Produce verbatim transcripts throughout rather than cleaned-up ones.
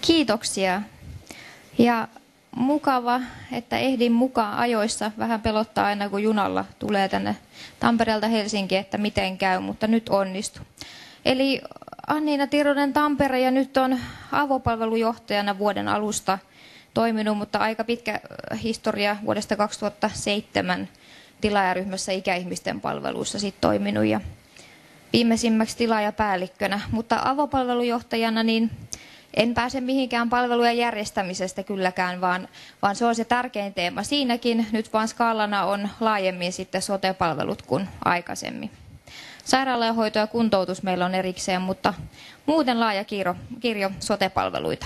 Kiitoksia. Ja mukava, että ehdin mukaan ajoissa. Vähän pelottaa aina, kun junalla tulee tänne Tampereelta Helsinkiin, että miten käy, mutta nyt onnistu. Eli Anniina Tironen Tampere ja nyt on avopalvelujohtajana vuoden alusta toiminut, mutta aika pitkä historia vuodesta kaksituhattaseitsemän tilaajaryhmässä ikäihmisten palveluissa sit toiminut ja viimeisimmäksi tilaajapäällikkönä. Mutta avopalvelujohtajana niin en pääse mihinkään palvelujen järjestämisestä kylläkään, vaan, vaan se on se tärkein teema siinäkin. Nyt vaan skaalana on laajemmin sitten sote-palvelut kuin aikaisemmin. Sairaalahoito ja kuntoutus meillä on erikseen, mutta muuten laaja kirjo, kirjo sote-palveluita.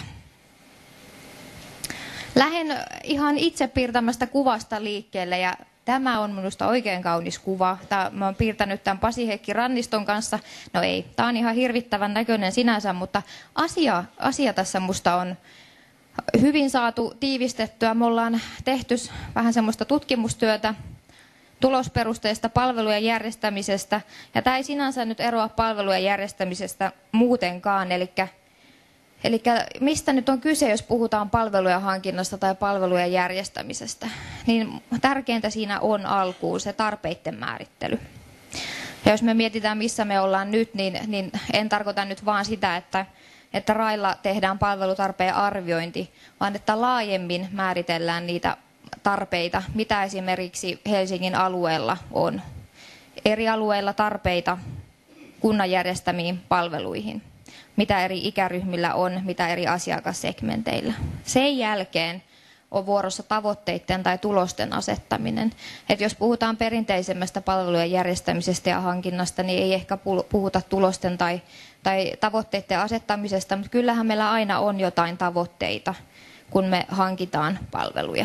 Lähden ihan itse piirtämästä kuvasta liikkeelle ja tämä on minusta oikein kaunis kuva. Tämä, mä olen piirtänyt tämän Pasi-Heikki Ranniston kanssa. No ei, tämä on ihan hirvittävän näköinen sinänsä, mutta asia, asia tässä minusta on hyvin saatu tiivistettyä. Me ollaan tehty vähän semmoista tutkimustyötä tulosperusteista palvelujen järjestämisestä. Ja tämä ei sinänsä nyt eroa palvelujen järjestämisestä muutenkaan, eli Eli mistä nyt on kyse, jos puhutaan palvelujen hankinnasta tai palvelujen järjestämisestä? Niin tärkeintä siinä on alkuun se tarpeiden määrittely. Ja jos me mietitään, missä me ollaan nyt, niin, niin en tarkoita nyt vaan sitä, että, että railla tehdään palvelutarpeen arviointi, vaan että laajemmin määritellään niitä tarpeita, mitä esimerkiksi Helsingin alueella on. Eri alueilla tarpeita kunnan järjestämiin palveluihin. Mitä eri ikäryhmillä on, mitä eri asiakassegmenteillä. Sen jälkeen on vuorossa tavoitteiden tai tulosten asettaminen. Et jos puhutaan perinteisemmästä palvelujen järjestämisestä ja hankinnasta, niin ei ehkä puhuta tulosten tai, tai tavoitteiden asettamisesta, mutta kyllähän meillä aina on jotain tavoitteita, kun me hankitaan palveluja.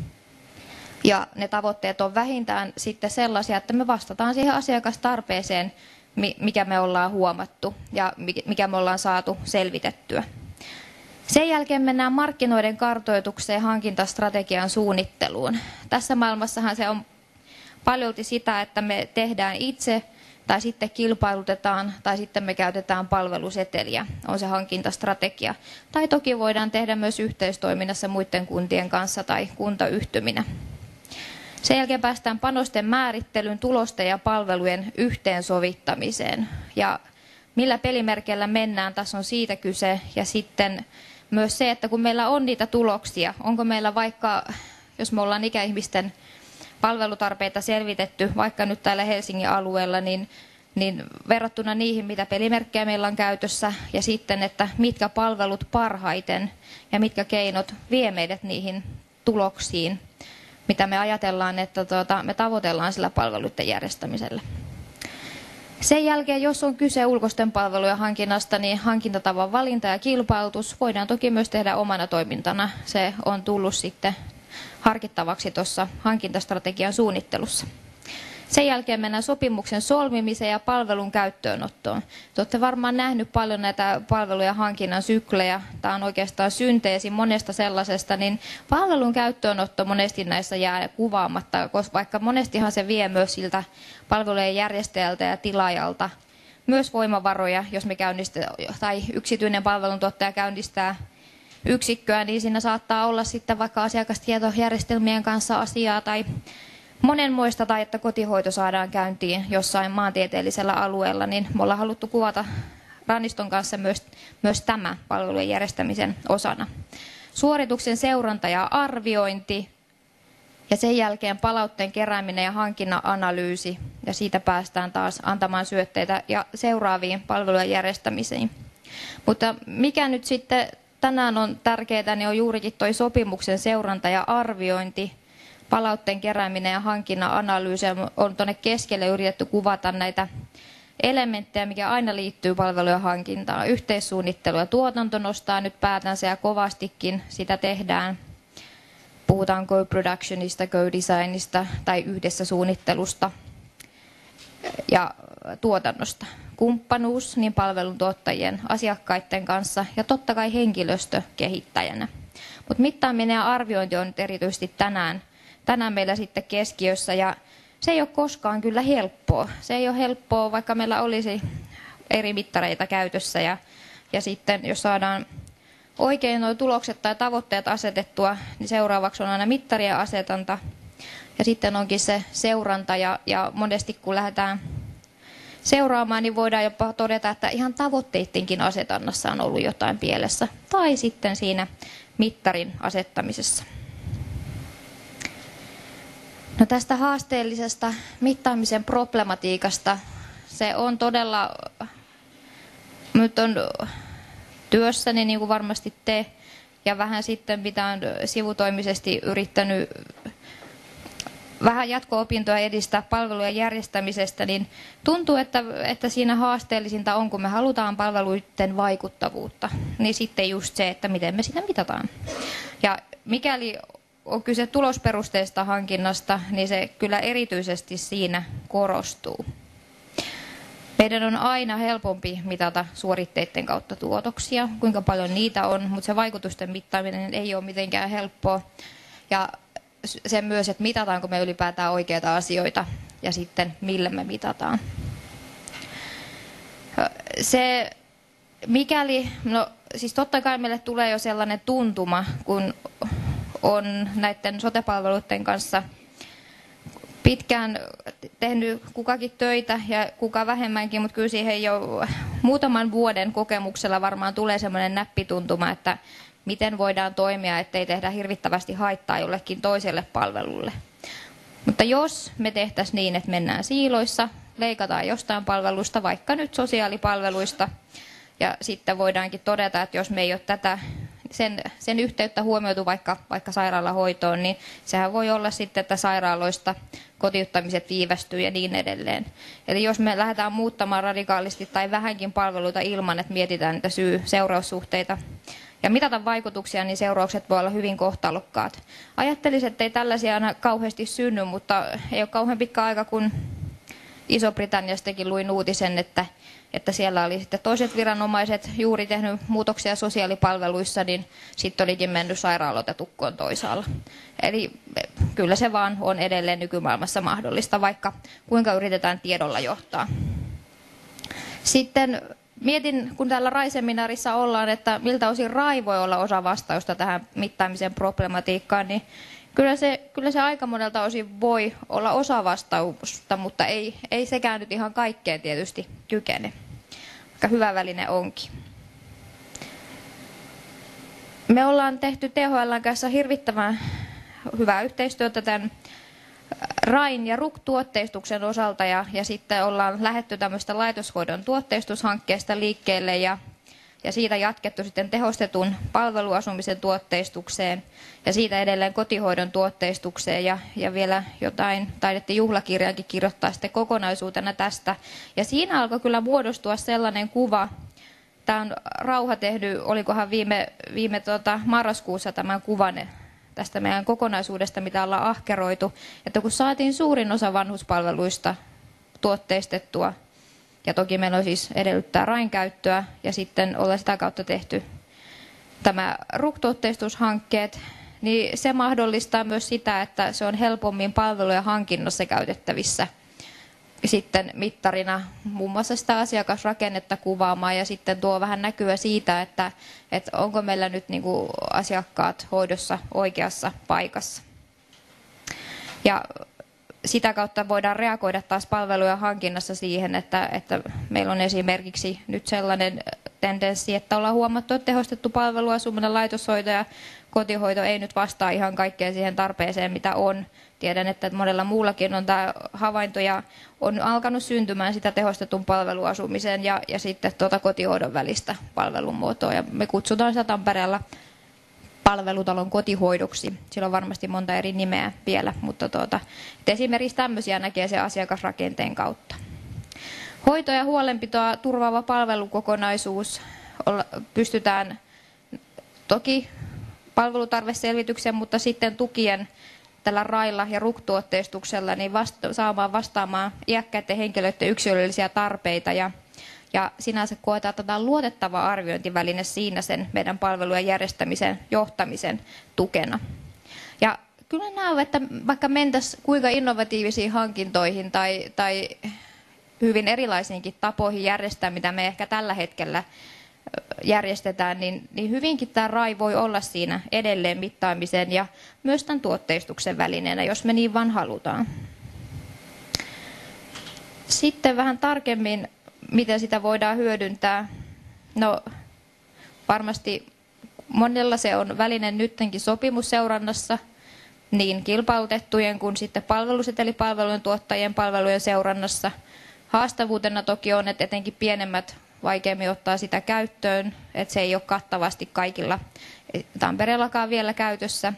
Ja ne tavoitteet on vähintään sitten sellaisia, että me vastataan siihen asiakastarpeeseen, mikä me ollaan huomattu ja mikä me ollaan saatu selvitettyä. Sen jälkeen mennään markkinoiden kartoitukseen, hankintastrategian suunnitteluun. Tässä maailmassahan se on paljolti sitä, että me tehdään itse tai sitten kilpailutetaan tai sitten me käytetään palveluseteliä, on se hankintastrategia. Tai toki voidaan tehdä myös yhteistoiminnassa muiden kuntien kanssa tai kuntayhtyminä. Sen jälkeen päästään panosten määrittelyyn, tulosten ja palvelujen yhteensovittamiseen. Ja millä pelimerkeillä mennään, tässä on siitä kyse. Ja sitten myös se, että kun meillä on niitä tuloksia, onko meillä vaikka, jos me ollaan ikäihmisten palvelutarpeita selvitetty, vaikka nyt täällä Helsingin alueella, niin, niin verrattuna niihin, mitä pelimerkkejä meillä on käytössä, ja sitten, että mitkä palvelut parhaiten ja mitkä keinot vie meidät niihin tuloksiin, mitä me ajatellaan, että tuota, me tavoitellaan sillä palveluiden järjestämisellä. Sen jälkeen, jos on kyse ulkoisten palvelujen hankinnasta, niin hankintatavan valinta ja kilpailutus voidaan toki myös tehdä omana toimintana. Se on tullut sitten harkittavaksi tuossa hankintastrategian suunnittelussa. Sen jälkeen mennään sopimuksen solmimiseen ja palvelun käyttöönottoon. Te olette varmaan nähnyt paljon näitä palvelujen hankinnan syklejä. Tämä on oikeastaan synteesi monesta sellaisesta, niin palvelun käyttöönotto monesti näissä jää kuvaamatta, koska vaikka monestihan se vie myös siltä palvelujen järjestäjältä ja tilaajalta myös voimavaroja, jos me käynnistä, tai yksityinen palveluntuottaja käynnistää yksikköä, niin siinä saattaa olla sitten vaikka asiakastietojärjestelmien kanssa asiaa tai monenmoista, tai että kotihoito saadaan käyntiin jossain maantieteellisellä alueella, niin me ollaan haluttu kuvata Ranniston kanssa myös, myös tämä palvelujen järjestämisen osana. Suorituksen seuranta ja arviointi, ja sen jälkeen palautteen kerääminen ja hankinnan analyysi, ja siitä päästään taas antamaan syötteitä ja seuraaviin palvelujen järjestämisiin. Mutta mikä nyt sitten tänään on tärkeää, niin on juurikin tuo sopimuksen seuranta ja arviointi. Palautteen kerääminen ja hankinnan analyysi on tuonne keskelle yritetty kuvata näitä elementtejä, mikä aina liittyy palvelujen hankintaan. Yhteissuunnittelu ja tuotanto nostaa nyt päätänsä ja kovastikin sitä tehdään. Puhutaan co-productionista, co-designista tai yhdessä suunnittelusta ja tuotannosta. Kumppanuus niin palveluntuottajien, asiakkaiden kanssa ja totta kai henkilöstö kehittäjänä. Mutta mittaaminen ja arviointi on nyt erityisesti tänään. Tänään meillä sitten keskiössä ja se ei ole koskaan kyllä helppoa. Se ei ole helppoa, vaikka meillä olisi eri mittareita käytössä ja, ja sitten jos saadaan oikein nuo tulokset tai tavoitteet asetettua, niin seuraavaksi on aina mittarien asetanta. Ja sitten onkin se seuranta ja, ja monesti kun lähdetään seuraamaan, niin voidaan jopa todeta, että ihan tavoitteidenkin asetannassa on ollut jotain pielessä. Tai sitten siinä mittarin asettamisessa. No tästä haasteellisesta mittaamisen problematiikasta, se on todella, nyt on työssäni niin kuin varmasti te, ja vähän sitten mitä on sivutoimisesti yrittänyt vähän jatko-opintoja edistää palvelujen järjestämisestä, niin tuntuu, että, että siinä haasteellisinta on, kun me halutaan palveluiden vaikuttavuutta, niin sitten just se, että miten me sitä mitataan. Ja mikäli on kyse tulosperusteista hankinnasta, niin se kyllä erityisesti siinä korostuu. Meidän on aina helpompi mitata suoritteiden kautta tuotoksia, kuinka paljon niitä on, mutta se vaikutusten mittaaminen ei ole mitenkään helppoa. Ja se myös, että mitataanko me ylipäätään oikeita asioita ja sitten millä me mitataan. Se, mikäli, no siis totta kai meille tulee jo sellainen tuntuma, kun on näiden sote-palveluiden kanssa pitkään tehnyt kukakin töitä ja kuka vähemmänkin, mutta kyllä siihen jo muutaman vuoden kokemuksella varmaan tulee sellainen näppituntuma, että miten voidaan toimia, ettei tehdä hirvittävästi haittaa jollekin toiselle palvelulle. Mutta jos me tehtäisiin niin, että mennään siiloissa, leikataan jostain palvelusta, vaikka nyt sosiaalipalveluista, ja sitten voidaankin todeta, että jos me ei ole tätä, sen, sen yhteyttä huomioitu vaikka, vaikka sairaalahoitoon, niin sehän voi olla sitten, että sairaaloista kotiuttamiset viivästyy ja niin edelleen. Eli jos me lähdetään muuttamaan radikaalisti tai vähänkin palveluita ilman, että mietitään niitä syy-seuraussuhteita, ja mitata vaikutuksia, niin seuraukset voi olla hyvin kohtalokkaat. Ajattelisin, että ei tällaisia aina kauheasti synny, mutta ei ole kauhean pitkä aika, kun Iso-Britanniastakin luin uutisen, että, että siellä oli sitten toiset viranomaiset juuri tehnyt muutoksia sosiaalipalveluissa, niin sitten olikin mennyt sairaaloita tukkoon toisaalla. Eli kyllä se vaan on edelleen nykymaailmassa mahdollista, vaikka kuinka yritetään tiedolla johtaa. Sitten mietin, kun täällä RAI-seminaarissa ollaan, että miltä osin RAI voi olla osa vastausta tähän mittaamisen problematiikkaan, niin kyllä se, kyllä se aika monelta osin voi olla osa vastausta, mutta ei, ei sekään nyt ihan kaikkeen tietysti kykene, vaikka hyvä väline onkin. Me ollaan tehty T H L:n kanssa hirvittävän hyvää yhteistyötä tämän RAIn ja R U K-tuotteistuksen osalta ja, ja sitten ollaan lähdetty tämmöistä laitoshoidon tuotteistushankkeesta liikkeelle ja, ja siitä jatkettu sitten tehostetun palveluasumisen tuotteistukseen ja siitä edelleen kotihoidon tuotteistukseen ja, ja vielä jotain taidettiin juhlakirjankin kirjoittaa sitten kokonaisuutena tästä. Ja siinä alkoi kyllä muodostua sellainen kuva, tämä on Rauha tehnyt, olikohan viime, viime tuota, marraskuussa tämän kuvan tästä meidän kokonaisuudesta, mitä ollaan ahkeroitu, että kun saatiin suurin osa vanhuspalveluista tuotteistettua, ja toki meillä on siis edellyttää RAIn käyttöä, ja sitten ollaan sitä kautta tehty tämä R U K-tuotteistushankkeet, niin se mahdollistaa myös sitä, että se on helpommin palvelujen hankinnassa käytettävissä sitten mittarina muun muassa sitä asiakasrakennetta kuvaamaan ja sitten tuo vähän näkyä siitä, että, että onko meillä nyt niin kuin asiakkaat hoidossa oikeassa paikassa. Ja sitä kautta voidaan reagoida taas palvelujen hankinnassa siihen, että, että meillä on esimerkiksi nyt sellainen tendenssi, että ollaan huomattu, että tehostettu palveluasuminen, laitoshoito ja kotihoito ei nyt vastaa ihan kaikkeen siihen tarpeeseen, mitä on. Tiedän, että monella muullakin on tämä havainto ja on alkanut syntymään sitä tehostetun palveluasumisen ja, ja sitten tuota kotihoidon välistä palvelumuotoa. Ja me kutsutaan sitä Tampereella palvelutalon kotihoidoksi. Sillä on varmasti monta eri nimeä vielä, mutta tuota, esimerkiksi tämmöisiä näkee se asiakasrakenteen kautta. Hoito- ja huolenpitoa turvaava palvelukokonaisuus pystytään toki palvelutarveselvityksen, mutta sitten tukien tällä RAIlla ja R U K-tuotteistuksella niin vasta- saamaan vastaamaan iäkkäiden henkilöiden yksilöllisiä tarpeita ja, ja sinänsä koetaan, että tämä on luotettava arviointiväline siinä sen meidän palvelujen järjestämisen johtamisen tukena. Ja kyllä näen, että vaikka mentäisiin kuinka innovatiivisiin hankintoihin tai, tai hyvin erilaisiinkin tapoihin järjestää, mitä me ehkä tällä hetkellä järjestetään, niin, niin hyvinkin tämä RAI voi olla siinä edelleen mittaamisen ja myös tämän tuotteistuksen välineenä, jos me niin vaan halutaan. Sitten vähän tarkemmin, miten sitä voidaan hyödyntää. No, varmasti monella se on väline nyttenkin sopimusseurannassa, niin kilpailutettujen kuin sitten palvelusetelipalvelujen tuottajien palvelujen seurannassa. Haastavuutena toki on, että etenkin pienemmät vaikeammin ottaa sitä käyttöön, että se ei ole kattavasti kaikilla Tampereellakaan vielä käytössä.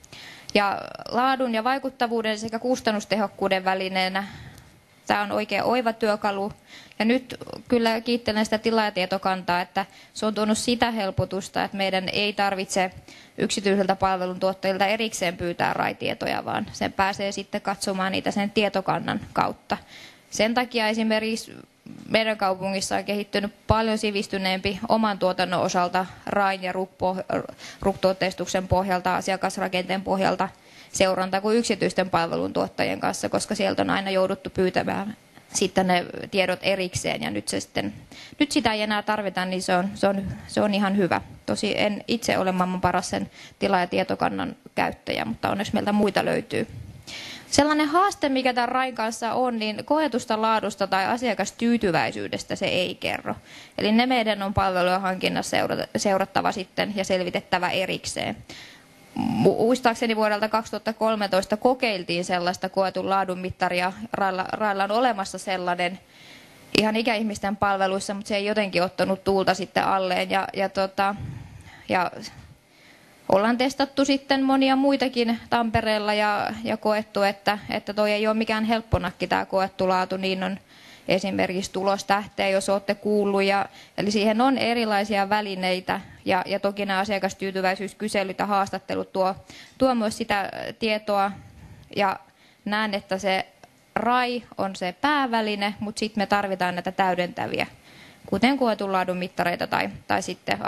Ja laadun ja vaikuttavuuden sekä kustannustehokkuuden välineenä tämä on oikein oiva työkalu. Ja nyt kyllä kiittelen sitä tilaajatietokantaa, että se on tuonut sitä helpotusta, että meidän ei tarvitse yksityiseltä palveluntuottajilta erikseen pyytää RAI-tietoja, vaan sen pääsee sitten katsomaan niitä sen tietokannan kautta. Sen takia esimerkiksi meidän kaupungissa on kehittynyt paljon sivistyneempi oman tuotannon osalta RAIn ja R U K-tuotteistuksen pohjalta, asiakasrakenteen pohjalta seuranta kuin yksityisten palveluntuottajien kanssa, koska sieltä on aina jouduttu pyytämään sitten ne tiedot erikseen ja nyt, se sitten, nyt sitä ei enää tarvita, niin se on, se on, se on ihan hyvä. Tosi en itse ole maailman paras sen tila- ja tietokannan käyttäjä, mutta onneksi meiltä muita löytyy. Sellainen haaste, mikä tämän RAIn kanssa on, niin koetusta laadusta tai asiakastyytyväisyydestä se ei kerro. Eli ne meidän on palvelujen hankinnassa seurattava sitten ja selvitettävä erikseen. Muistaakseni vuodelta kaksituhattakolmetoista kokeiltiin sellaista koetun laadun mittaria. Railla, Railla on olemassa sellainen ihan ikäihmisten palveluissa, mutta se ei jotenkin ottanut tuulta sitten alleen. Ja, ja, tota, ja ollaan testattu sitten monia muitakin Tampereella ja, ja koettu, että, että toi ei ole mikään helpponakki tämä koettu laatu, niin on esimerkiksi tulostähteä, jos olette kuullut. Ja, eli siihen on erilaisia välineitä ja, ja toki nämä asiakastyytyväisyyskyselyt ja haastattelut tuo, tuo myös sitä tietoa. Ja näen, että se RAI on se pääväline, mutta sitten me tarvitaan näitä täydentäviä, kuten koetun laadun mittareita tai, tai sitten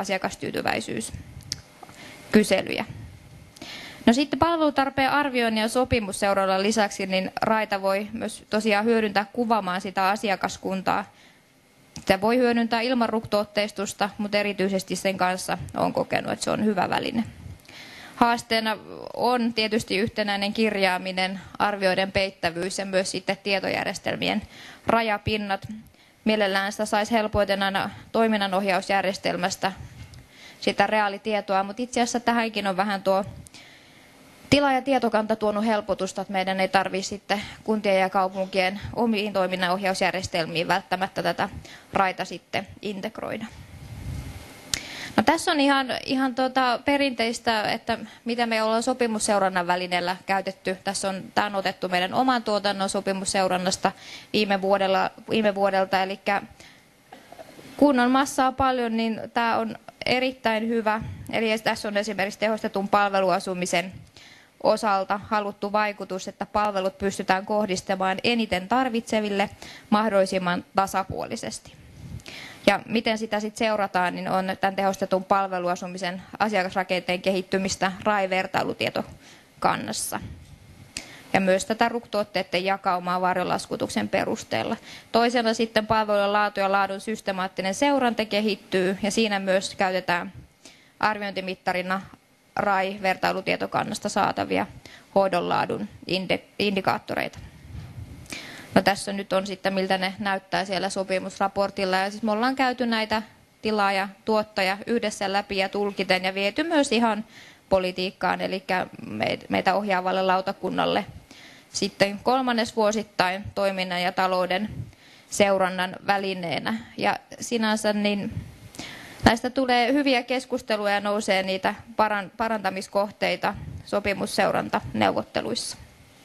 asiakastyytyväisyyskyselyjä. No sitten palvelutarpeen arvioinnin ja sopimusseurannan lisäksi niin RAIta voi myös tosiaan hyödyntää kuvaamaan sitä asiakaskuntaa. Sitä voi hyödyntää ilman R U K-tuotteistusta, mutta erityisesti sen kanssa olen kokenut, että se on hyvä väline. Haasteena on tietysti yhtenäinen kirjaaminen, arvioiden peittävyys ja myös sitten tietojärjestelmien rajapinnat. Mielellään sitä saisi helpoiten aina toiminnanohjausjärjestelmästä sitä reaalitietoa, mutta itse asiassa tähänkin on vähän tuo tila- ja tietokanta tuonut helpotusta, että meidän ei tarvitse sitten kuntien ja kaupunkien omiin toiminnanohjausjärjestelmiin välttämättä tätä RAIta sitten integroida. No, tässä on ihan, ihan tuota perinteistä, että mitä me ollaan sopimusseurannan välineellä käytetty. Tässä on, tämä on otettu meidän oman tuotannon sopimusseurannasta viime, vuodella, viime vuodelta. Eli kun on massaa paljon, niin tämä on erittäin hyvä. Eli tässä on esimerkiksi tehostetun palveluasumisen osalta haluttu vaikutus, että palvelut pystytään kohdistamaan eniten tarvitseville mahdollisimman tasapuolisesti. Ja miten sitä sitten seurataan, niin on tämän tehostetun palveluasumisen asiakasrakenteen kehittymistä RAI-vertailutietokannassa. Ja myös tätä R U K-tuotteiden jakaumaa varjolaskutuksen perusteella. Toisena sitten palvelujen laatu ja laadun systemaattinen seuranta kehittyy ja siinä myös käytetään arviointimittarina RAI-vertailutietokannasta saatavia hoidon laadun indikaattoreita. No, tässä nyt on sitten, miltä ne näyttää siellä sopimusraportilla. Ja siis me ollaan käyty näitä tilaa ja tuottaja yhdessä läpi ja tulkiten ja viety myös ihan politiikkaan, eli meitä ohjaavalle lautakunnalle sitten kolmannesvuosittain toiminnan ja talouden seurannan välineenä. Ja sinänsä niin näistä tulee hyviä keskusteluja ja nousee niitä parantamiskohteita sopimusseurantaneuvotteluissa.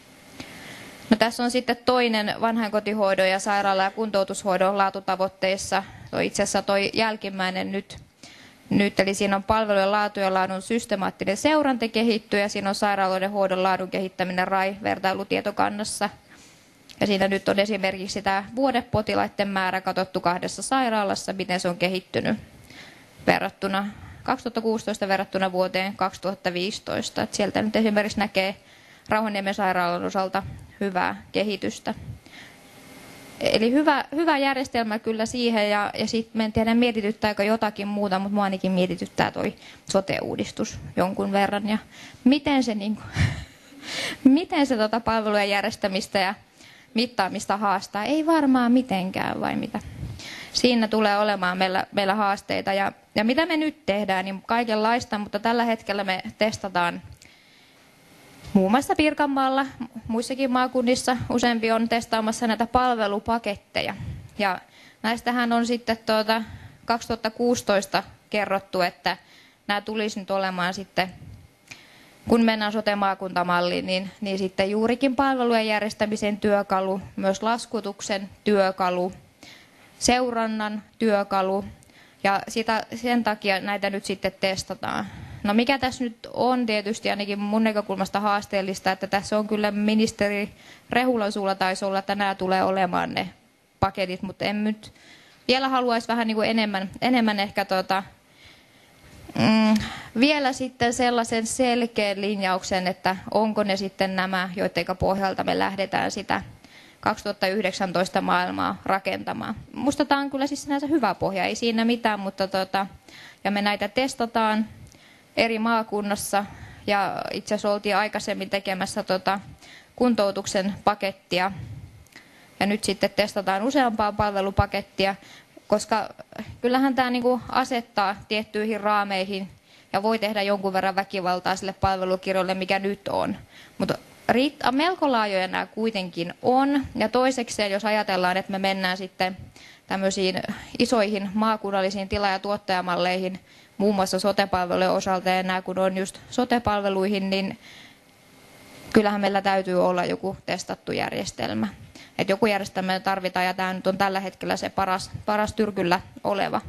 No, tässä on sitten toinen vanhainkotihoidon ja sairaala- ja kuntoutushoidon laatutavoitteissa. Toi itse asiassa toi jälkimmäinen nyt, nyt, eli siinä on palvelujen laatu ja laadun systemaattinen seuranta kehittyy ja siinä on sairaaloiden hoidon laadun kehittäminen RAI-vertailutietokannassa. Ja siinä nyt on esimerkiksi tämä vuodepotilaiden määrä katsottu kahdessa sairaalassa, miten se on kehittynyt verrattuna kaksituhattakuusitoista verrattuna vuoteen kaksituhattaviisitoista. Et sieltä nyt esimerkiksi näkee Rauhanniemen sairaalan osalta hyvää kehitystä. Eli hyvä, hyvä järjestelmä kyllä siihen, ja, ja sitten en tiedä mietityttääkö jotakin muuta, mutta minua ainakin mietityttää toi sote-uudistus jonkun verran. Ja miten se, niin kuin, miten se tota palvelujen järjestämistä ja mittaamista haastaa? Ei varmaan mitenkään, vai mitä? Siinä tulee olemaan meillä, meillä haasteita. Ja, ja mitä me nyt tehdään, niin kaikenlaista, mutta tällä hetkellä me testataan muun muassa Pirkanmaalla, muissakin maakunnissa useampi on testaamassa näitä palvelupaketteja. Ja näistähän on sitten tuota kaksituhattakuusitoista kerrottu, että nämä tulisi nyt olemaan sitten, kun mennään sote-maakuntamalliin, niin, niin sitten juurikin palvelujen järjestämisen työkalu, myös laskutuksen työkalu, seurannan työkalu, ja sitä, sen takia näitä nyt sitten testataan. No mikä tässä nyt on tietysti ainakin mun näkökulmasta haasteellista, että tässä on kyllä ministeri Rehulan suulla taisi olla, että nämä tulee olemaan ne paketit, mutta en nyt vielä haluaisi vähän niin kuin enemmän, enemmän ehkä tota, mm, vielä sitten sellaisen selkeän linjauksen, että onko ne sitten nämä, joiden pohjalta me lähdetään sitä kaksituhattayhdeksäntoista maailmaa rakentamaan. Musta tämä on kyllä siis sinänsä hyvä pohja, ei siinä mitään, mutta tota, ja me näitä testataan eri maakunnassa, ja itse asiassa oltiin aikaisemmin tekemässä tota kuntoutuksen pakettia, ja nyt sitten testataan useampaa palvelupakettia, koska kyllähän tämä niinku asettaa tiettyihin raameihin ja voi tehdä jonkun verran väkivaltaa sille palvelukirjoille, mikä nyt on. Mutta melko laajoja nämä kuitenkin on, ja toisekseen, jos ajatellaan, että me mennään sitten tämmöisiin isoihin maakunnallisiin tila- ja tuottajamalleihin, muun muassa sote-palvelujen osalta, ja nämä kun on just sote-palveluihin, niin kyllähän meillä täytyy olla joku testattu järjestelmä. Että joku järjestelmä tarvitaan, ja tämä nyt on tällä hetkellä se paras, paras tyrkyllä oleva.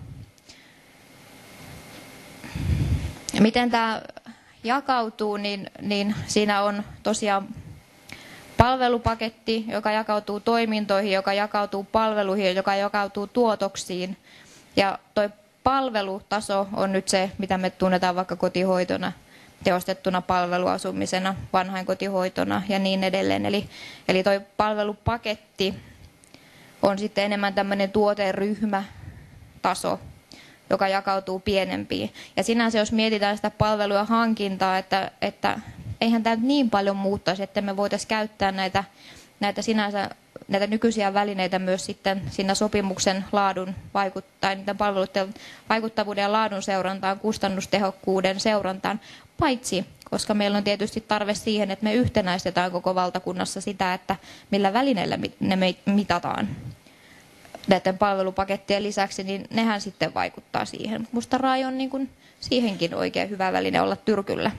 Miten tämä jakautuu, niin, niin siinä on tosiaan palvelupaketti, joka jakautuu toimintoihin, joka jakautuu palveluihin, joka jakautuu tuotoksiin. Ja toi palvelutaso on nyt se, mitä me tunnetaan vaikka kotihoitona, tehostettuna palveluasumisena, vanhainkotihoitona ja niin edelleen. Eli, eli toi palvelupaketti on sitten enemmän tämmöinen tuoteryhmätaso, joka jakautuu pienempiin. Ja sinänsä jos mietitään sitä palveluja hankintaa, että, että eihän tämä niin paljon muuttaisi, että me voitaisiin käyttää näitä, näitä sinänsä näitä nykyisiä välineitä myös sitten siinä sopimuksen laadun vaikuttaa, niiden palveluiden vaikuttavuuden ja laadun seurantaan, kustannustehokkuuden seurantaan, paitsi koska meillä on tietysti tarve siihen, että me yhtenäistetään koko valtakunnassa sitä, että millä välineillä ne mitataan näiden palvelupakettien lisäksi, niin nehän sitten vaikuttaa siihen. Musta RAI on niin kuin siihenkin oikein hyvä väline olla tyrkyllä.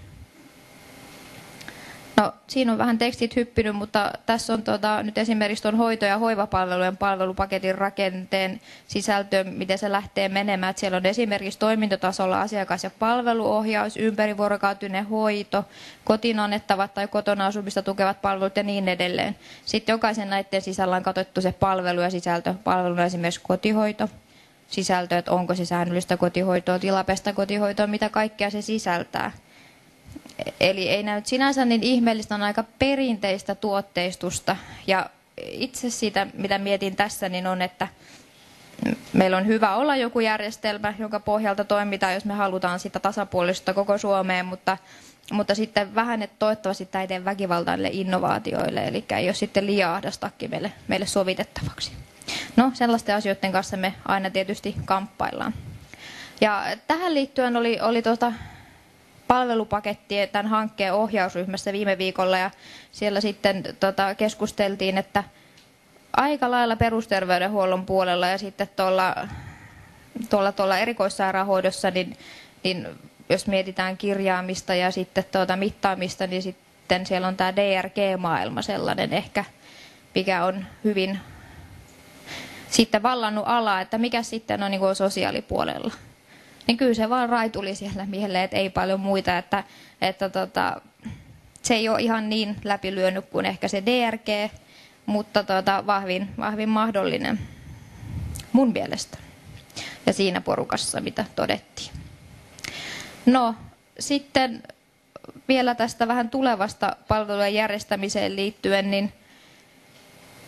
No, siinä on vähän tekstit hyppinyt, mutta tässä on tuota, nyt esimerkiksi tuon hoito- ja hoivapalvelujen palvelupaketin rakenteen sisältö, miten se lähtee menemään. Että siellä on esimerkiksi toimintotasolla asiakas- ja palveluohjaus, ympärivuorokautinen hoito, kotiin annettavat tai kotona asumista tukevat palvelut ja niin edelleen. Sitten jokaisen näiden sisällä on katsottu se palvelu ja sisältö. Palveluna esimerkiksi kotihoito, sisältö, että onko se säännöllistä kotihoitoa, tilapäistä kotihoitoa, mitä kaikkea se sisältää. Eli ei näy sinänsä niin ihmeellistä, on aika perinteistä tuotteistusta. Ja itse siitä, mitä mietin tässä, niin on, että meillä on hyvä olla joku järjestelmä, jonka pohjalta toimitaan, jos me halutaan sitä tasapuolista koko Suomeen, mutta, mutta sitten vähän, että toivottavasti tämä ei tee väkivaltaa niille innovaatioille, eli ei ole sitten liian ahdastakki meille, meille sovitettavaksi. No, sellaisten asioiden kanssa me aina tietysti kamppaillaan. Ja tähän liittyen oli, oli tuota, palvelupaketti tämän hankkeen ohjausryhmässä viime viikolla, ja siellä sitten tota, keskusteltiin, että aika lailla perusterveydenhuollon puolella ja sitten tuolla, tuolla, tuolla erikoissairaanhoidossa, niin, niin jos mietitään kirjaamista ja sitten tuota mittaamista, niin sitten siellä on tämä D R G-maailma sellainen ehkä, mikä on hyvin sitten vallannut alaa, että mikä sitten on niin kuin sosiaalipuolella. Niin kyllä se vaan RAI tuli siellä mieleen, että ei paljon muita, että, että tota, se ei ole ihan niin läpilyönyt kuin ehkä se D R G, mutta tota, vahvin, vahvin mahdollinen mun mielestä ja siinä porukassa, mitä todettiin. No sitten vielä tästä vähän tulevasta palvelujen järjestämiseen liittyen, niin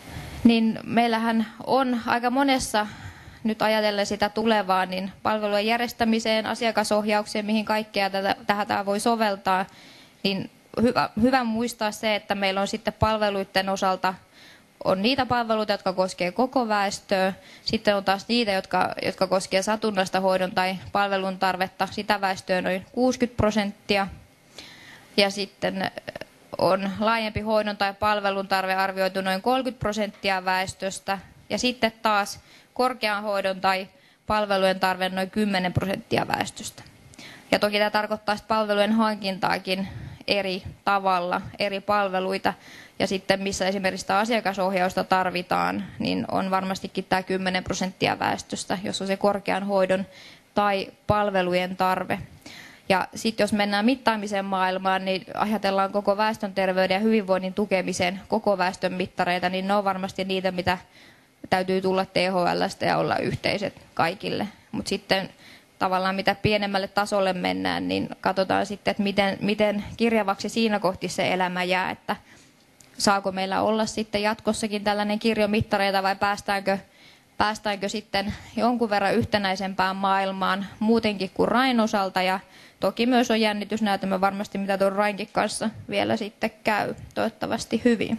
niin meillähän on aika monessa, nyt ajatellen sitä tulevaa, niin palvelujen järjestämiseen, asiakasohjaukseen, mihin kaikkea tätä, tähän voi soveltaa, niin hyvä, hyvä muistaa se, että meillä on sitten palveluiden osalta on niitä palveluita, jotka koskee koko väestöä, sitten on taas niitä, jotka, jotka koskee satunnaista hoidon tai palvelun tarvetta, sitä väestöä noin kuusikymmentä prosenttia, ja sitten on laajempi hoidon tai palvelun tarve arvioitu noin kolmekymmentä prosenttia väestöstä, ja sitten taas korkean hoidon tai palvelujen tarve noin kymmenen prosenttia väestöstä. Ja toki tämä tarkoittaa palvelujen hankintaakin eri tavalla, eri palveluita, ja sitten missä esimerkiksi sitä asiakasohjausta tarvitaan, niin on varmastikin tämä kymmenen prosenttia väestöstä, jos on se korkean hoidon tai palvelujen tarve. Ja sitten jos mennään mittaamisen maailmaan, niin ajatellaan koko väestön terveyden ja hyvinvoinnin tukemiseen koko väestön mittareita, niin ne on varmasti niitä, mitä täytyy tulla T H L:stä ja olla yhteiset kaikille. Mutta sitten tavallaan mitä pienemmälle tasolle mennään, niin katsotaan sitten, että miten, miten kirjavaksi siinä kohti se elämä jää, että saako meillä olla sitten jatkossakin tällainen kirjo mittareita vai päästäänkö, päästäänkö sitten jonkun verran yhtenäisempään maailmaan muutenkin kuin Rain osalta, ja toki myös on jännitysnäytelmä varmasti, mitä tuon Rainkin kanssa vielä sitten käy, toivottavasti hyvin.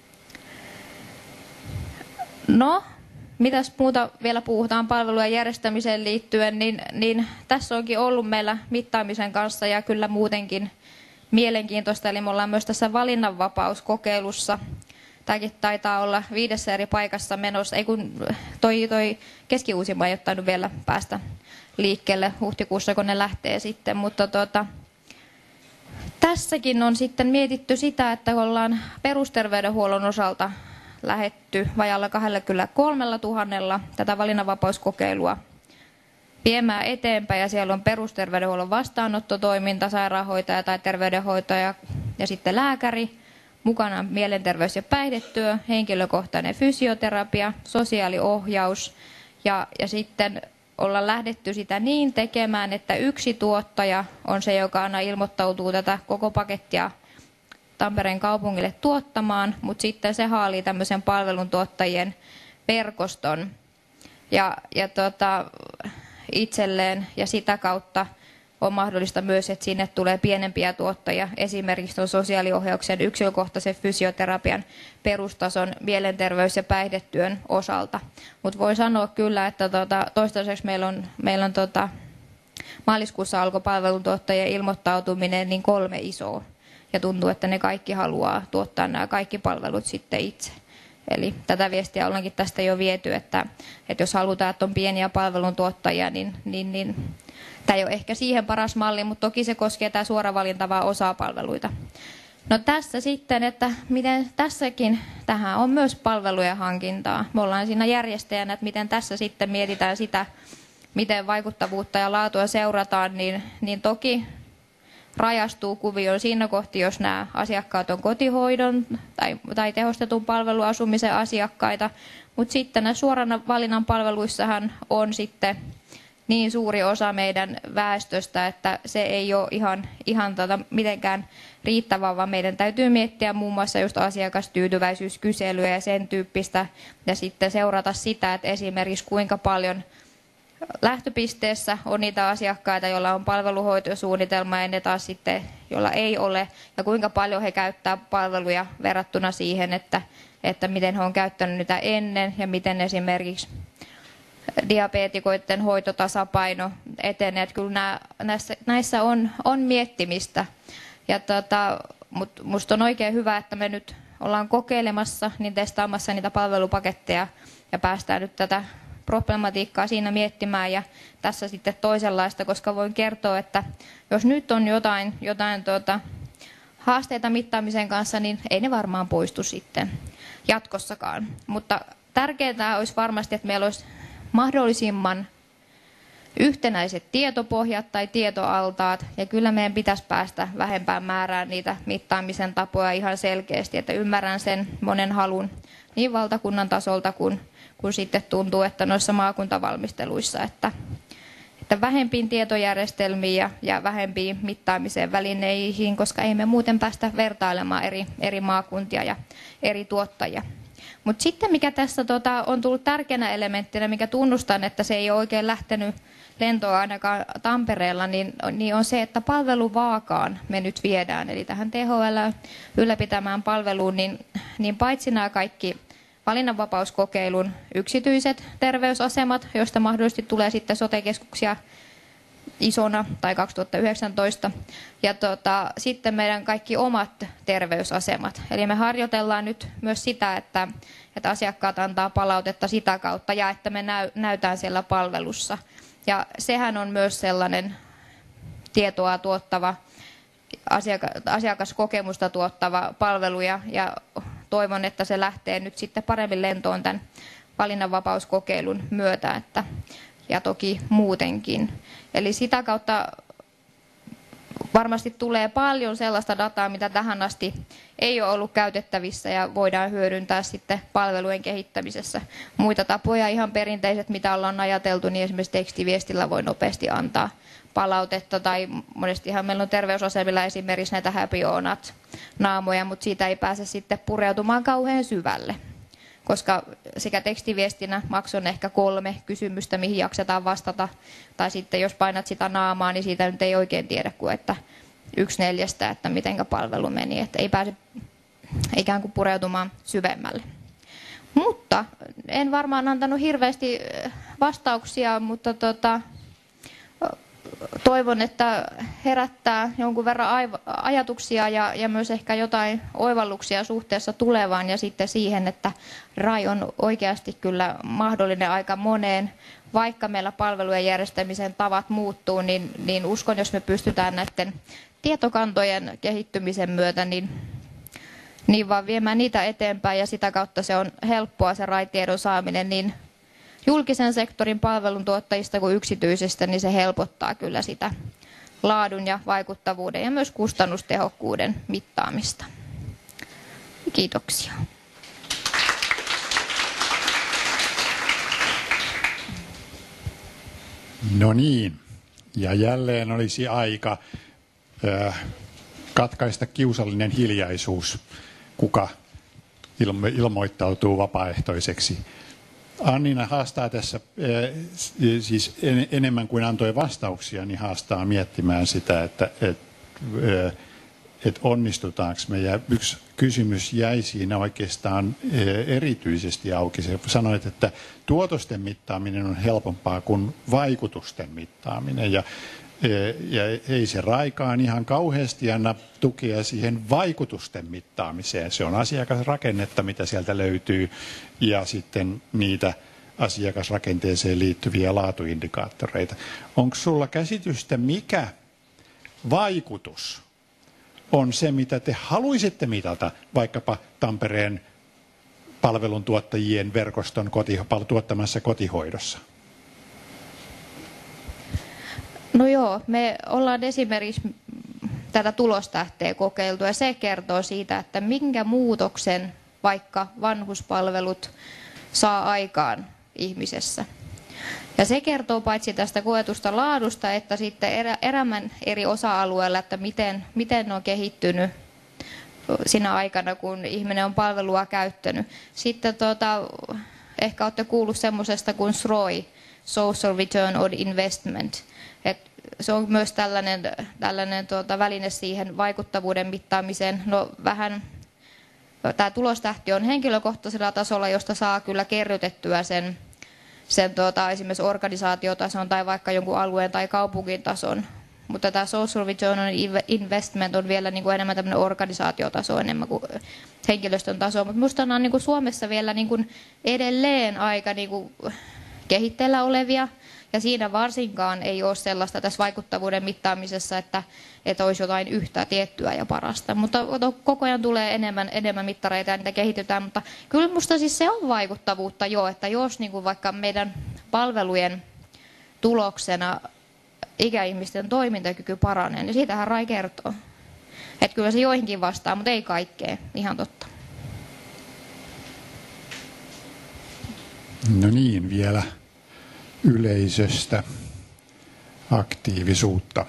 No, mitäs muuta vielä puhutaan palvelujen järjestämiseen liittyen, niin, niin tässä onkin ollut meillä mittaamisen kanssa ja kyllä muutenkin mielenkiintoista, eli me ollaan myös tässä valinnanvapauskokeilussa. Tämäkin taitaa olla viidessä eri paikassa menossa, ei kun toi, toi Keski-Uusimaa ei ole tainnut vielä päästä liikkeelle huhtikuussa, kun ne lähtee sitten, mutta tuota, tässäkin on sitten mietitty sitä, että ollaan perusterveydenhuollon osalta lähetty vajalla kaksikymmentäkolme tuhatta tätä valinnanvapauskokeilua viemään eteenpäin, ja siellä on perusterveydenhuollon vastaanottotoiminta, sairaanhoitaja tai terveydenhoitaja ja sitten lääkäri, mukana mielenterveys- ja päihdetyö, henkilökohtainen fysioterapia, sosiaaliohjaus, ja, ja sitten ollaan lähdetty sitä niin tekemään, että yksi tuottaja on se, joka aina ilmoittautuu tätä koko pakettia Tampereen kaupungille tuottamaan, mutta sitten se haalii tämmöisen palveluntuottajien verkoston ja, ja tota, itselleen, ja sitä kautta on mahdollista myös, että sinne tulee pienempiä tuottajia, esimerkiksi tuon sosiaaliohjauksen, yksilökohtaisen fysioterapian, perustason mielenterveys- ja päihdetyön osalta. Mutta voi sanoa kyllä, että tota, toistaiseksi meillä on, meillä on tota, maaliskuussa alkoi palveluntuottajien ilmoittautuminen niin kolme isoa. Ja tuntuu, että ne kaikki haluaa tuottaa nämä kaikki palvelut sitten itse. Eli tätä viestiä ollaankin tästä jo viety, että, että jos halutaan, että on pieniä palveluntuottajia, niin, niin, niin tämä ei ole ehkä siihen paras malli, mutta toki se koskee tämä suoravalintavaa osaa palveluita. No tässä sitten, että miten tässäkin, tähän on myös palvelujen hankintaa. Me ollaan siinä järjestäjänä, että miten tässä sitten mietitään sitä, miten vaikuttavuutta ja laatua seurataan, niin, niin toki rajastuu kuvioon siinä kohti, jos nämä asiakkaat on kotihoidon tai, tai tehostetun palveluasumisen asiakkaita, mutta sitten näissä suoran valinnan palveluissahan on sitten niin suuri osa meidän väestöstä, että se ei ole ihan, ihan tota mitenkään riittävää, vaan meidän täytyy miettiä muun muassa just asiakastyytyväisyyskyselyä ja sen tyyppistä, ja sitten seurata sitä, että esimerkiksi kuinka paljon lähtöpisteessä on niitä asiakkaita, joilla on palveluhoitosuunnitelma ja ne taas sitten, joilla ei ole, ja kuinka paljon he käyttää palveluja verrattuna siihen, että, että miten he on käyttänyt niitä ennen ja miten esimerkiksi diabeetikoiden hoitotasapaino etenee. Että kyllä nämä, näissä, näissä on, on miettimistä, ja tota, mutta musta on oikein hyvä, että me nyt ollaan kokeilemassa, niin testaamassa niitä palvelupaketteja ja päästään nyt tätä problematiikkaa siinä miettimään, ja tässä sitten toisenlaista, koska voin kertoa, että jos nyt on jotain, jotain tuota, haasteita mittaamisen kanssa, niin ei ne varmaan poistu sitten jatkossakaan. Mutta tärkeintä olisi varmasti, että meillä olisi mahdollisimman yhtenäiset tietopohjat tai tietoaltaat, ja kyllä meidän pitäisi päästä vähempään määrään niitä mittaamisen tapoja ihan selkeästi, että ymmärrän sen monen halun niin valtakunnan tasolta kuin kun sitten tuntuu, että noissa maakuntavalmisteluissa, että, että vähempiin tietojärjestelmiin ja, ja vähempiin mittaamiseen välineihin, koska ei me muuten päästä vertailemaan eri, eri maakuntia ja eri tuottajia. Mutta sitten mikä tässä tota, on tullut tärkeänä elementtinä, mikä tunnustan, että se ei ole oikein lähtenyt lentoa ainakaan Tampereella, niin, niin on se, että palveluvaakaan me nyt viedään. Eli tähän T H L ylläpitämään palveluun, niin, niin paitsi nämä kaikki valinnanvapauskokeilun yksityiset terveysasemat, joista mahdollisesti tulee sitten sote-keskuksia isona tai kaksituhattayhdeksäntoista. Ja tota, sitten meidän kaikki omat terveysasemat. Eli me harjoitellaan nyt myös sitä, että, että asiakkaat antaa palautetta sitä kautta ja että me näy, näytään siellä palvelussa. Ja sehän on myös sellainen tietoa tuottava, asiakas, asiakaskokemusta tuottava palvelu ja, ja toivon, että se lähtee nyt sitten paremmin lentoon tämän valinnanvapauskokeilun myötä, että ja toki muutenkin. Eli sitä kautta varmasti tulee paljon sellaista dataa, mitä tähän asti ei ole ollut käytettävissä ja voidaan hyödyntää sitten palvelujen kehittämisessä. Muita tapoja, ihan perinteiset, mitä ollaan ajateltu, niin esimerkiksi tekstiviestillä voi nopeasti antaa palautetta tai monestihan meillä on terveysasemilla esimerkiksi näitä happy or not -naamoja, mutta siitä ei pääse sitten pureutumaan kauhean syvälle. Koska sekä tekstiviestinä maks on ehkä kolme kysymystä, mihin jaksetaan vastata. Tai sitten jos painat sitä naamaa, niin siitä nyt ei oikein tiedä kuin, että yksi neljästä, että mitenkä palvelu meni. Että ei pääse ikään kuin pureutumaan syvemmälle. Mutta en varmaan antanut hirveästi vastauksia, mutta tota, toivon, että herättää jonkun verran ajatuksia ja, ja myös ehkä jotain oivalluksia suhteessa tulevaan ja sitten siihen, että R A I on oikeasti kyllä mahdollinen aika moneen. Vaikka meillä palvelujen järjestämisen tavat muuttuu, niin, niin uskon, jos me pystytään näiden tietokantojen kehittymisen myötä, niin, niin vaan viemään niitä eteenpäin ja sitä kautta se on helppoa se R A I-tiedon saaminen, niin julkisen sektorin palveluntuottajista kuin yksityisestä, niin se helpottaa kyllä sitä laadun ja vaikuttavuuden ja myös kustannustehokkuuden mittaamista. Kiitoksia. No niin, ja jälleen olisi aika äh, katkaista kiusallinen hiljaisuus, kuka ilmo- ilmoittautuu vapaaehtoiseksi. Annina haastaa tässä, siis enemmän kuin antoi vastauksia, niin haastaa miettimään sitä, että et, et onnistutaanko me. Ja yksi kysymys jäi siinä oikeastaan erityisesti auki. Se sanoit, että tuotosten mittaaminen on helpompaa kuin vaikutusten mittaaminen. Ja, ja ei se raikaan ihan kauheasti anna tukea siihen vaikutusten mittaamiseen. Se on asiakasrakennetta, mitä sieltä löytyy, ja sitten niitä asiakasrakenteeseen liittyviä laatuindikaattoreita. Onko sulla käsitystä, mikä vaikutus on se, mitä te haluaisitte mitata vaikkapa Tampereen palveluntuottajien verkoston koti, tuottamassa kotihoidossa? No joo, me ollaan esimerkiksi tätä tulostähteä kokeiltu ja se kertoo siitä, että minkä muutoksen vaikka vanhuspalvelut saa aikaan ihmisessä. Ja se kertoo paitsi tästä koetusta laadusta, että sitten erä, erämän eri osa-alueilla, että miten, miten ne on kehittynyt siinä aikana, kun ihminen on palvelua käyttänyt. Sitten tuota, ehkä olette kuullut semmoisesta kuin S R O I, Social Return on Investment. Et se on myös tällainen, tällainen tuota, väline siihen vaikuttavuuden mittaamiseen. No, vähän, tämä tulostähti on henkilökohtaisella tasolla, josta saa kyllä kerrytettyä sen, sen tuota, esimerkiksi organisaatiotason tai vaikka jonkun alueen tai kaupungin tason. Mutta tämä social return on investment on vielä niin kuin enemmän tämmöinen organisaatiotaso enemmän kuin henkilöstön taso. Mutta minusta on niin kuin Suomessa vielä niin kuin edelleen aika niin kuin kehitteillä olevia. Ja siinä varsinkaan ei ole sellaista tässä vaikuttavuuden mittaamisessa, että, että olisi jotain yhtä tiettyä ja parasta. Mutta koko ajan tulee enemmän, enemmän mittareita ja niitä kehitetään. Mutta kyllä minusta siis se on vaikuttavuutta jo, että jos niin kuin vaikka meidän palvelujen tuloksena ikäihmisten toimintakyky paranee, niin siitähän R A I kertoo. Että kyllä se joihinkin vastaa, mutta ei kaikkeen. Ihan totta. No niin, vielä yleisöstä aktiivisuutta.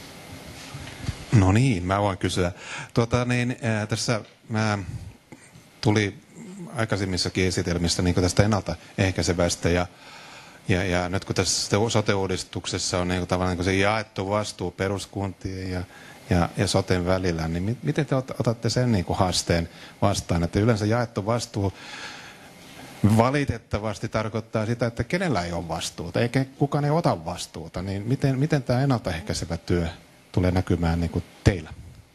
No niin, mä voin kysyä. Tuota, niin, ää, tässä mä tuli aikaisemmissakin esitelmissä niin tästä ennaltaehkäisevästä ja, ja, ja nyt kun tässä sote-uudistuksessa on niin tavallaan niin se jaettu vastuu peruskuntien ja, ja, ja soten välillä, niin miten te otatte sen niin haasteen vastaan, että yleensä jaettu vastuu valitettavasti tarkoittaa sitä, että kenellä ei ole vastuuta, eikä kukaan ei ota vastuuta, niin miten, miten tämä ennaltaehkäisevä työ tulee näkymään niin kuin teillä?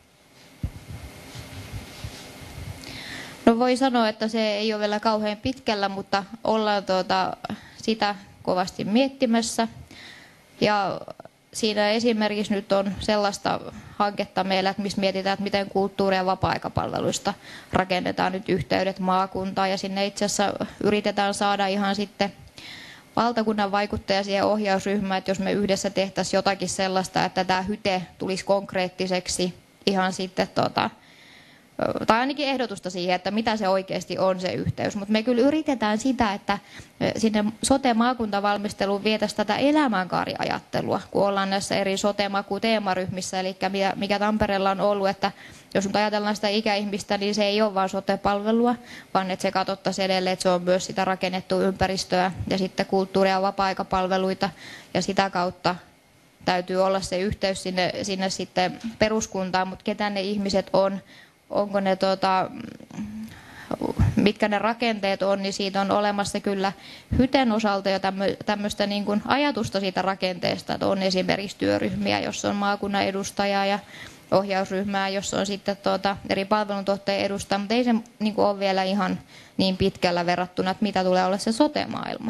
No voi sanoa, että se ei ole vielä kauhean pitkällä, mutta ollaan tuota, sitä kovasti miettimässä. Ja siinä esimerkiksi nyt on sellaista hanketta meillä, että missä mietitään, että miten kulttuuri- ja vapaa-aikapalveluista rakennetaan nyt yhteydet maakuntaan. Ja sinne itse asiassa yritetään saada ihan sitten valtakunnan vaikuttaja siihen ohjausryhmään, että jos me yhdessä tehtäisiin jotakin sellaista, että tämä hyte tulisi konkreettiseksi ihan sitten tuota, tai ainakin ehdotusta siihen, että mitä se oikeasti on se yhteys. Mutta me kyllä yritetään sitä, että sinne sote-maakuntavalmisteluun vietäisiin tätä elämänkaariajattelua, kun ollaan näissä eri sote-maku-teemaryhmissä, eli mikä Tampereella on ollut, että jos nyt ajatellaan sitä ikäihmistä, niin se ei ole vain sote-palvelua, vaan että se katsottaisiin edelleen, että se on myös sitä rakennettua ympäristöä ja sitten kulttuuria ja vapaa-aikapalveluita ja sitä kautta täytyy olla se yhteys sinne, sinne sitten peruskuntaan, mutta ketä ne ihmiset on, onko ne, tota, mitkä ne rakenteet on, niin siitä on olemassa kyllä hyten osalta jo tämmöistä niin kuin ajatusta siitä rakenteesta, että on esimerkiksi työryhmiä, jossa on maakunnan edustaja ja ohjausryhmää, jossa on sitten tuota, eri palveluntuottajien edustajia, mutta ei se niin kuin ole vielä ihan niin pitkällä verrattuna, että mitä tulee olla se sote-maailma.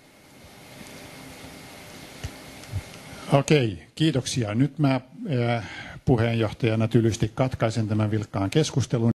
Okei, kiitoksia. Nyt mä puheenjohtajana tylysti katkaisen tämän vilkkaan keskustelun.